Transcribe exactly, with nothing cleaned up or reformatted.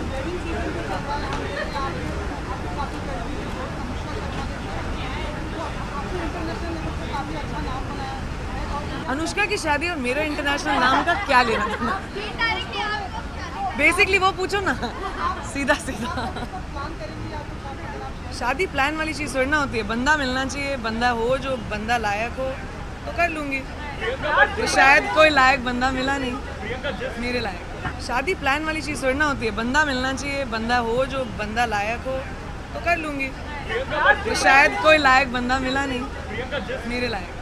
अनुष्का की शादी और मेरे इंटरनेशनल नाम का क्या लेना देना? बेसिकली वो पूछो ना, सीधा सीधा। शादी प्लान वाली चीज़ थोड़ी ना होती है, बंदा मिलना चाहिए, बंदा हो जो बंदा लायक हो तो कर लूँगी। तो शायद कोई लायक बंदा मिला नहीं मेरे लायक। शादी प्लान वाली चीज़ थोड़ी ना होती है, बंदा मिलना चाहिए, बंदा हो जो बंदा लायक हो तो कर लूँगी। तो शायद कोई लायक बंदा मिला नहीं मेरे लायक।